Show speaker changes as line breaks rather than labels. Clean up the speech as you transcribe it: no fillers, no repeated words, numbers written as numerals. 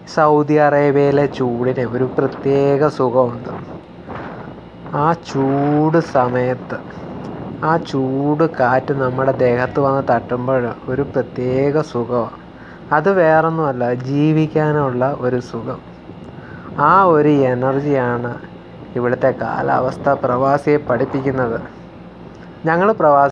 Saudi അറേബ്യയിലെ ചൂടിന് ഒരു പ്രത്യേക സുഖമുണ്ട്. ആ ചൂട് സമയത്ത് ആ ചൂട് കാറ്റ് നമ്മുടെ ദേഹത്ത് വന്ന് തട്ടുമ്പോൾ ഒരു പ്രത്യേക സുഖമാണ്. അത് വേറൊന്നുമല്ല, ജീവിക്കാനുള്ള ഒരു സുഖം. ആ ഒരു എനർജിയാണ് ഇവിടുത്തെ കാലാവസ്ഥ പ്രവാസിയെ പഠിപ്പിക്കുന്നത്. ഞങ്ങൾ